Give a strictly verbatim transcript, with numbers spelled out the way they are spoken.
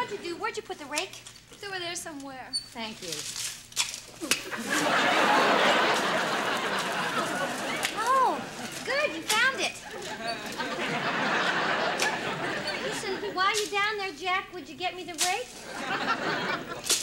What'd you do? Where'd you put the rake? It's over there somewhere. Thank you. Oh, good, you found it. Listen, while you're down there, Jack, would you get me the rake?